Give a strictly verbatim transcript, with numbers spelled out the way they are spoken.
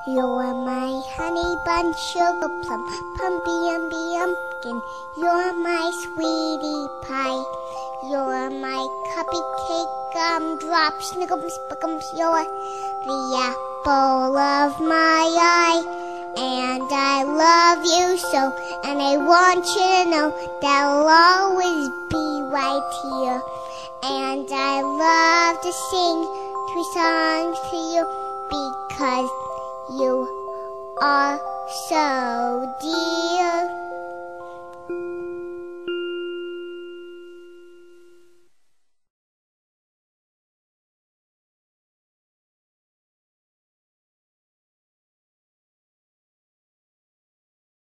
You're my honey bun, sugar plum, pumpy umby umpkin. You're my sweetie pie. You're my cupcake, gumdrop, snickums, spickums. You're the apple of my eye. And I love you so, and I want you to know that I'll always be right here. And I love to sing three songs to you because you are so dear.